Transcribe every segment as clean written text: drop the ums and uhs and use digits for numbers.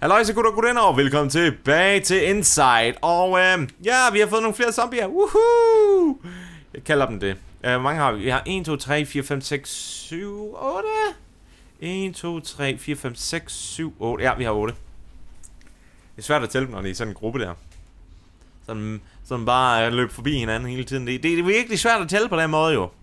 Halløjse gutter og gutinder, og velkommen tilbage til Inside. Og ja, vi har fået nogle flere zombier. Woohoo! Jeg kalder dem det. Hvor mange har vi? Vi har 1, 2, 3, 4, 5, 6, 7, 8. 1, 2, 3, 4, 5, 6, 7, 8. Ja, vi har 8. Det er svært at tælle dem, når det er sådan en gruppe der. Sådan bare løber forbi hinanden hele tiden. Det er virkelig svært at tælle på den måde jo.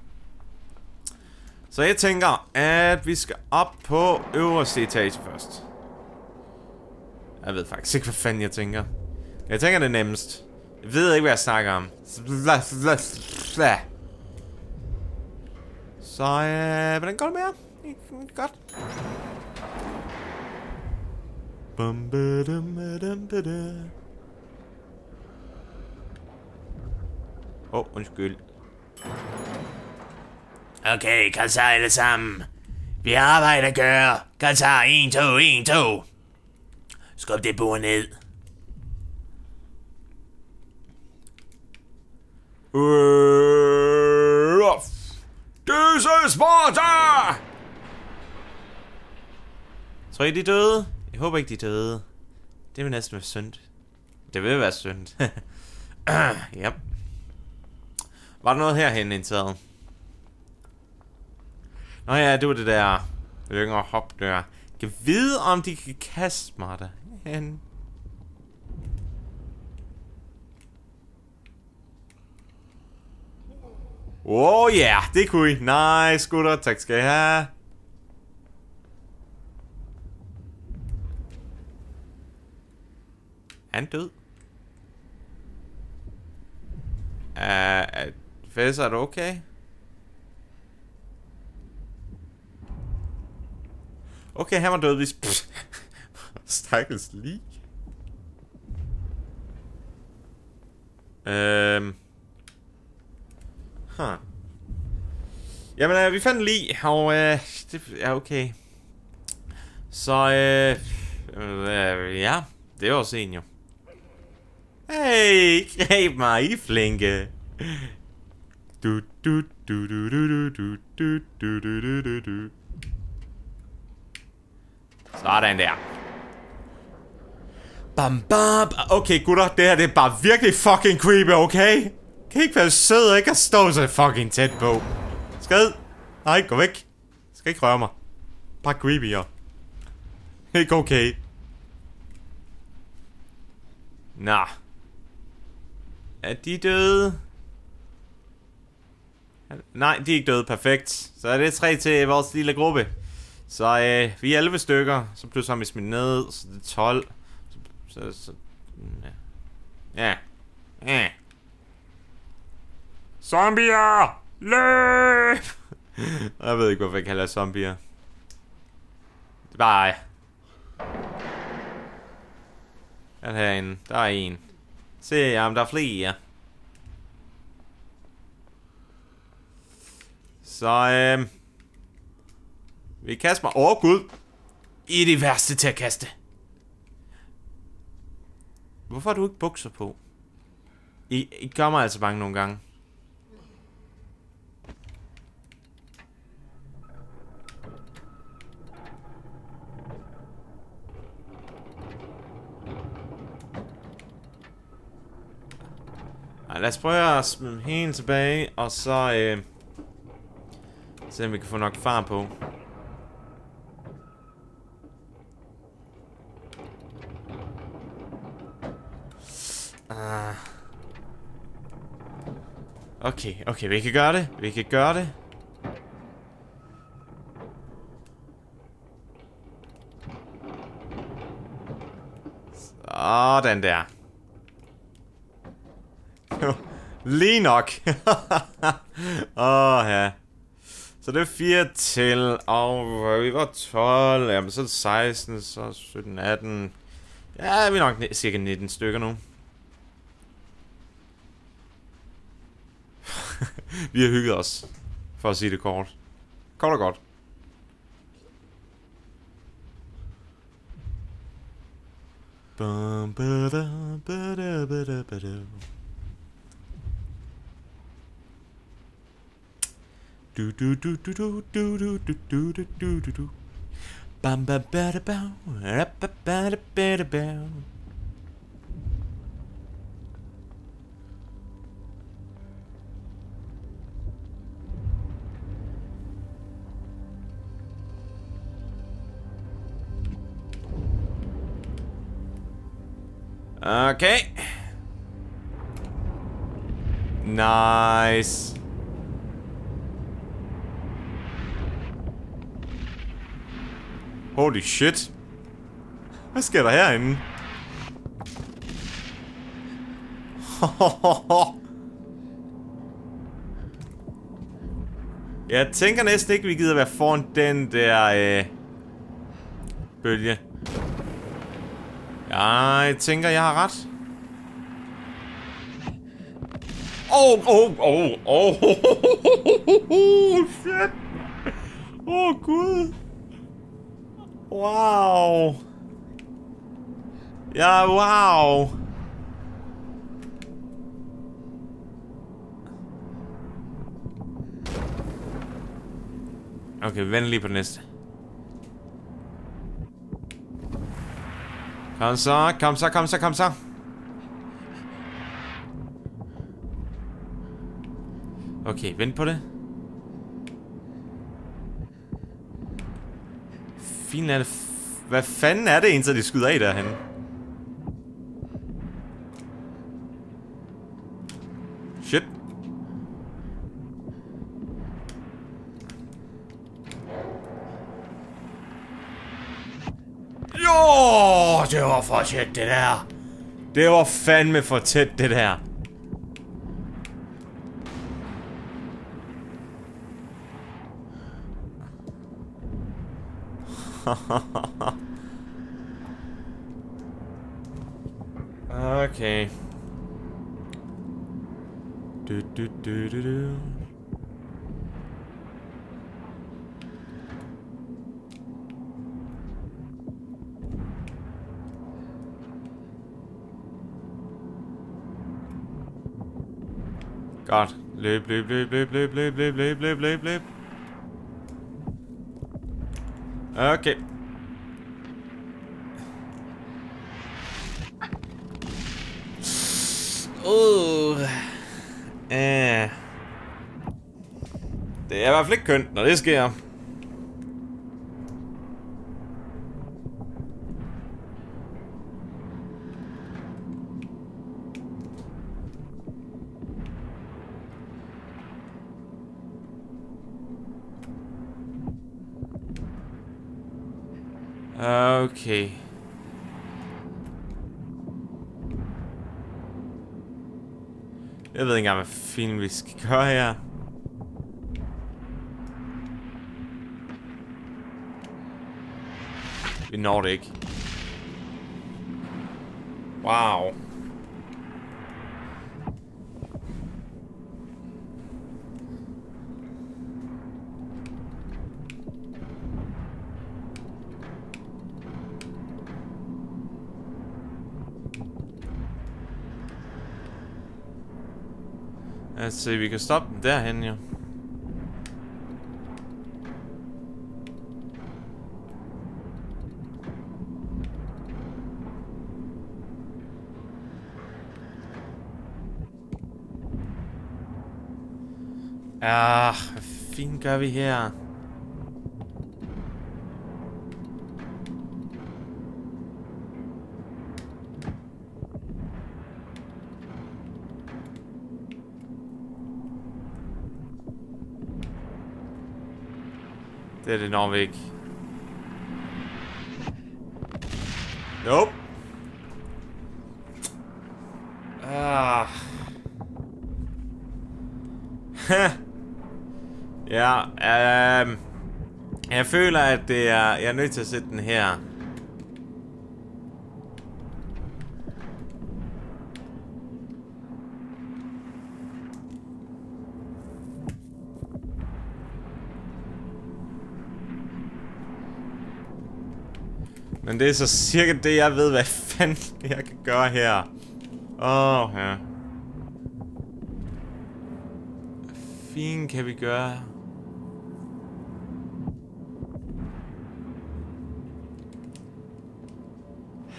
Så jeg tænker, at vi skal op på øverste etage først. Jeg ved faktisk ikke, hvad fanden jeg tænker. Jeg tænker det er nemmest. Jeg ved ikke, hvad jeg snakker om. Så hvordan går det med jer? Ikke godt. Undskyld. Okay, kom så alle sammen. Vi har arbejde at gøre. Kom så, 1, 2, 1, 2. Skub det bord ned. This is Sparta! Tror I, de er døde? Jeg håber ikke, de er døde. Det vil næsten være synd. Det vil være synd. Yep. Var der noget herhen indtaget? Nå ja, det var det der yngre hop der. Jeg kan vide, om de kan kaste mig derhen. Oh ja, yeah, det kunne I. Nice, gutter. Tak skal I have. Han død. Professor, er du okay? Okay, han var død, hvis... Stakkels lig. Jamen, vi fandt en lig, og det er okay. Så, ja, det var også en jo. Hey, greb mig, I flinke. Sådan der. Bam bam. Okay gutter, det her det er bare virkelig fucking creepy, okay? Kan I ikke være søde og ikke at stå så fucking tæt på? Skad. Nej, gå væk. Skal ikke røre mig. Bare creepy, jo. Ikke okay. Nå. Er de døde? Nej, de er ikke døde. Perfekt. Så er det 3 til vores lille gruppe. Så vi er 11 stykker. Så pludselig har vi smidt ned. Så det er 12. Så ja. Zombier! Løb! Jeg ved ikke, hvorfor jeg kalder zombier. Det er bare... Den herinde. Der er en. Se, jamen der er flere. Så vi kaster mig. Åh gud. I er det værste til at kaste. Hvorfor har du ikke bukser på? I gør mig altså bange nogle gange. Lad os prøve at smide hende tilbage, og så se om vi kan få nok far på. Okay, vi kan gøre det. Vi kan gøre det. Sådan der. Lige nok. Ja. Så det er 4 til, og vi var 12, jamen så er det 16, så 17, 18. Ja, vi er nok cirka 19 stykker nu. Vi har hygget os, for at sige det kort. Kort og godt. Bam ba ba da bam. Ba ba da ba da bam. Okay. Nice. Holy shit. Hvad sker der herinde? Jeg tænker næsten ikke, vi gider være foran den der bølge. Jeg tænker, jeg har ret. Shit. Gud. Wow. Ja, wow. Okay, vi venter lige på den næste. Kom så, kom så, kom så, kom så. Okay, vent på det. Fint er det. Hvad fanden er det egentlig, de skyder af derhenne? Shit. Jo, det var for tæt det der. Det var fandme for tæt det der. Okay. Du. Godt. Løb. Okay. Det er i hvert fald ikke kønt, når det sker. Okay. Jeg ved ikke engang, hvad fanden vi skal gøre her. Vi når det ikke. Wow. Altså, vi kan stoppe den derhen, jo. Ja, hvad fint gør vi her? Det når vi ikke. Nope. Ja, jeg føler, at det er... Jeg er nødt til at sætte den her. Men det er så cirka det, jeg ved, hvad fanden jeg kan gøre her. Ja. Hvad fint kan vi gøre?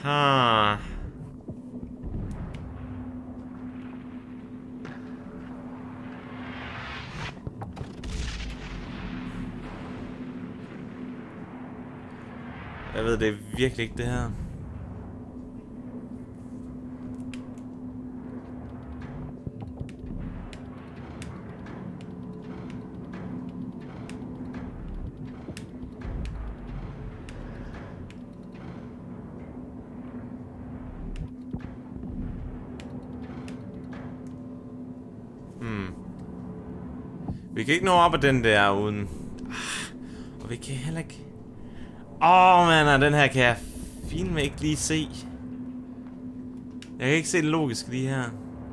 Ha. Jeg ved det virkelig ikke det her. Vi kan ikke nå op ad den der uden... Og vi kan heller ikke... man, den her kan jeg fint ikke lige se. Jeg kan ikke se det logisk lige her.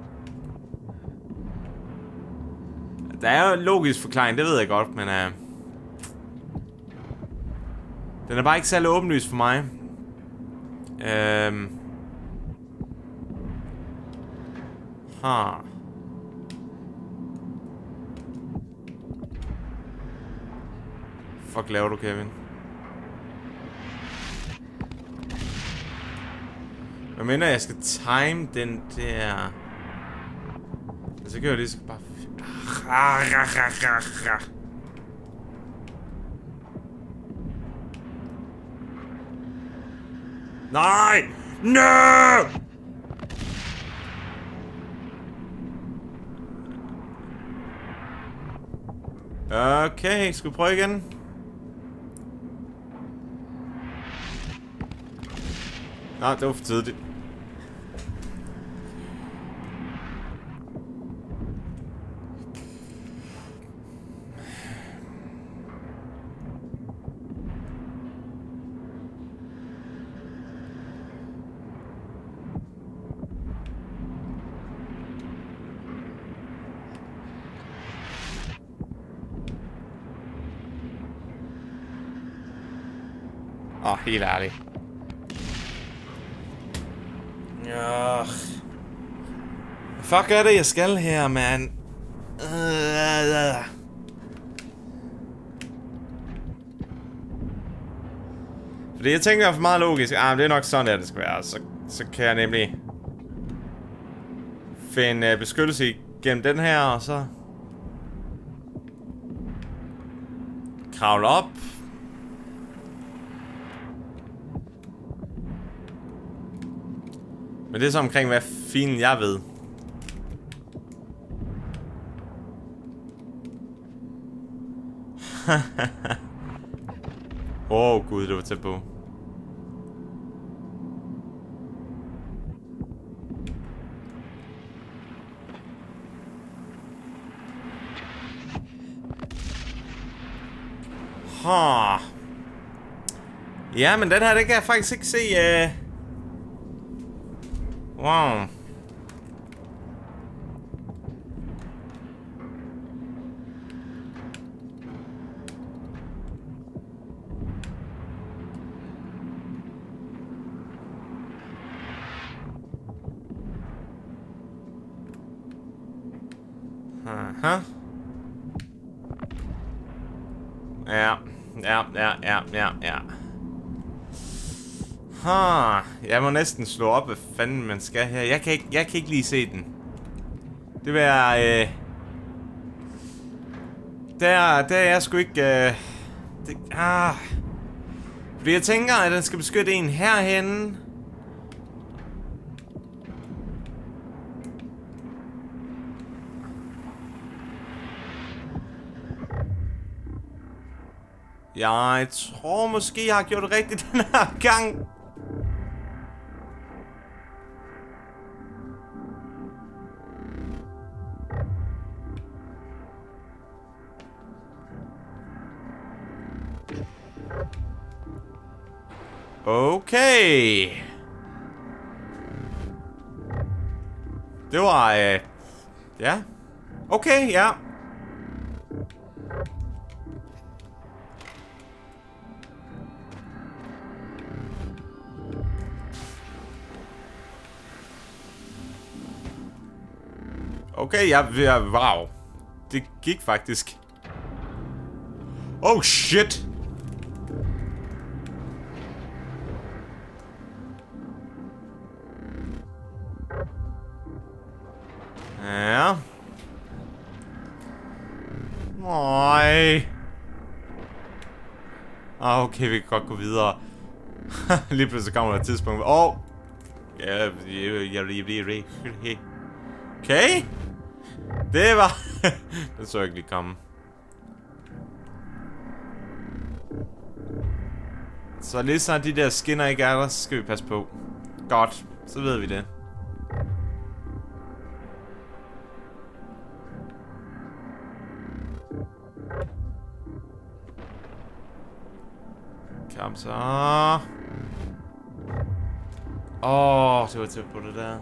Der er jo en logisk forklaring, det ved jeg godt, men... den er bare ikke særlig åbenlyst for mig. Fuck laver du, Kevin? Hvad mener jeg skal time den der... Så gør jeg det, så bare... Nej! No! Okay, skal vi prøve igen? Nej, det var for tidligt. Helt ærligt. Ja. Fuck er det, jeg skal her, man? Fordi jeg tænker for meget logisk. Det er nok sådan, at det skal være. Så kan jeg nemlig finde beskyttelse gennem den her, og så kravle op. Men det er så omkring, hvad filen jeg ved. Gud, det var tæt på. Ja, men den her, den kan jeg faktisk ikke se. Wow. Aha. Ja. Jeg må næsten slå op, hvad fanden man skal her. Jeg kan ikke lige se den. Det vil være... Der er jeg sgu ikke... Fordi jeg tænker, at den skal beskytte en herhenne. Jeg tror måske, jeg har gjort det rigtigt den her gang. Okay. Det var... ja. Okay, ja. Okay, ja, wow. Det gik faktisk. Oh shit. Nej. Okay, vi kan godt gå videre. Lige pludselig kommer der et tidspunkt. Okay. Det var... Den så jeg ikke lige komme. Så lige snart de der skinner ikke er der, så skal vi passe på. Godt, så ved vi det. Kom så. Det var tæt på det der.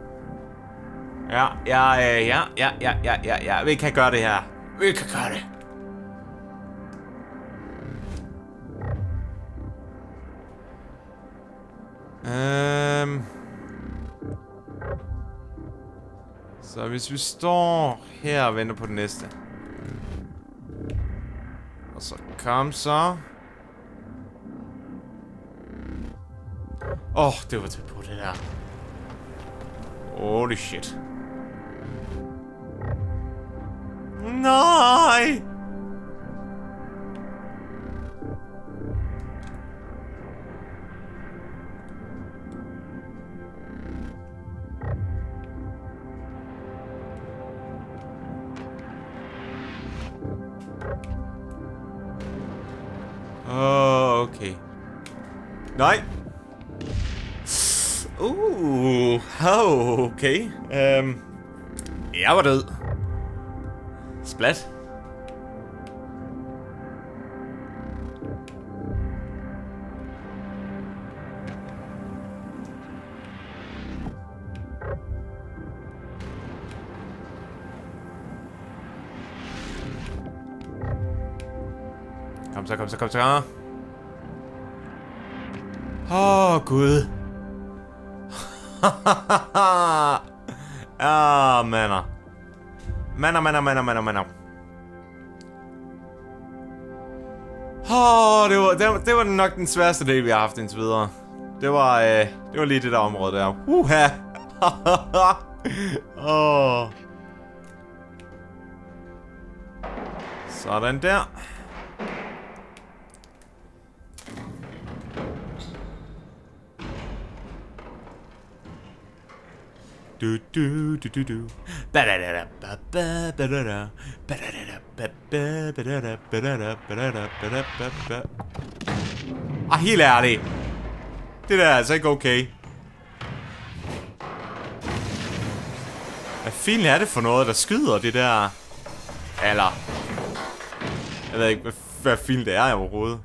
Ja. Vi kan gøre det her. Vi kan gøre det. Så hvis vi står her og venter på den næste. Og så kom så. Det var tæt på det der. Holy shit. Nej! Okay. Nej! Okay. Jeg var død. Splat. Kom så. Gud. Mander. Det var nok den sværeste del, vi har haft indtil videre. Det var lige det der område der. Sådan der. Du. Helt ærligt. Det der er altså ikke okay. Hvad fanden er det for noget, der skyder det der? Eller... Jeg ved ikke, hvad fanden det er overhovedet.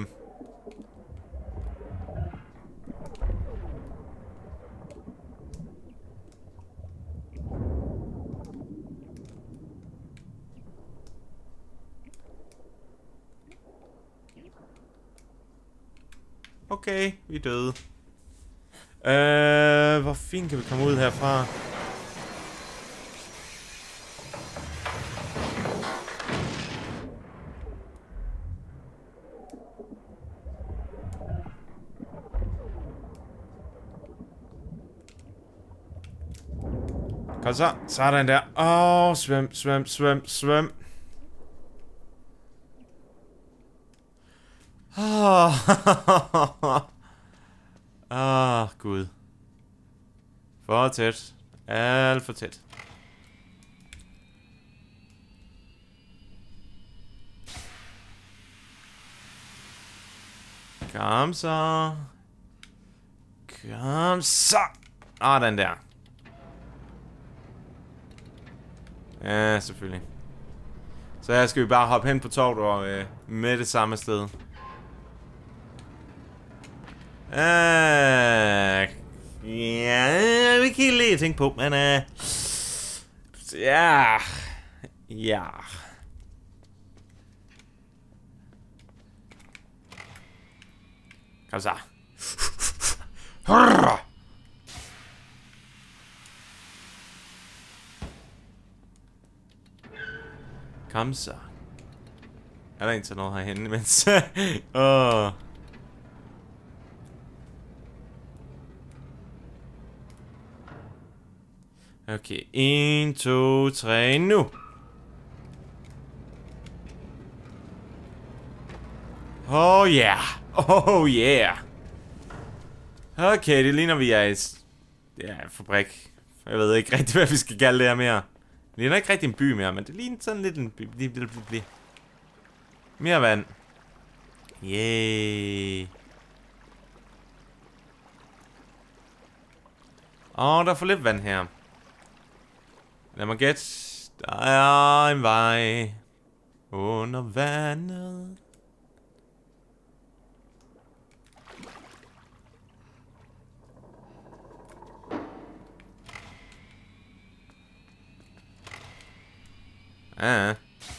Okay, vi er døde. Hvor fint kan vi komme ud herfra? Kom så, sådan der. Svøm. Gud. For tæt. Alt for tæt. Kom så. Den der. Ja, selvfølgelig. Så her skal vi bare hoppe hen på toget og med det samme sted. Ja, vi kan lige tænke på, men ja. Kom så. Kom så. Er der en til noget herhenne, mens... Okay, 1, 2, 3, nu! Oh yeah. Oh yeah. Okay, det ligner vi er i en fabrik. Jeg ved ikke rigtig, hvad vi skal kalde det her mere. Det ligner ikke rigtig en by mere, men det ligner sådan lidt en by. Mere vand. Yay. Der er for lidt vand her. Lad mig gætte. Der er en vej under vandet. Ja.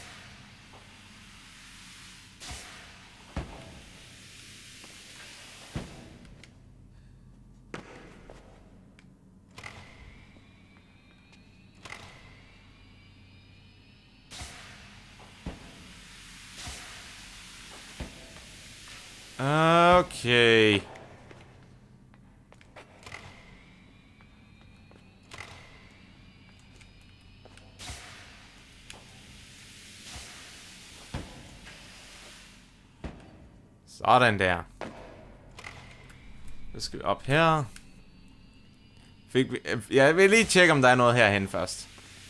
Okay. Sådan der. Så skal vi op her. Jeg vil lige tjekke, om der er noget herhen først.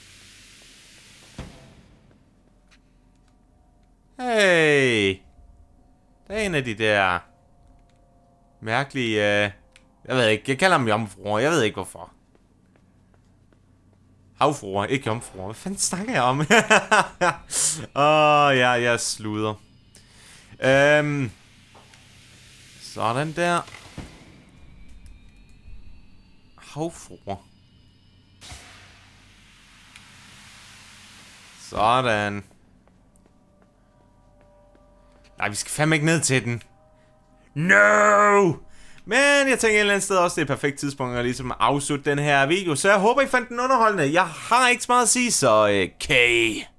Hey. Der er en af de der mærkelige, jeg ved ikke, jeg kalder dem jomfruer, jeg ved ikke hvorfor. Havfruer, ikke jomfruer, hvad fanden snakker jeg om? Ja, jeg sluder. Sådan der. Havfruer. Sådan. Nej, vi skal fandme ikke ned til den. No! Men jeg tænker et eller andet sted også, det er et perfekt tidspunkt at ligesom afslutte den her video. Så jeg håber, I fandt den underholdende. Jeg har ikke så meget at sige, så okay.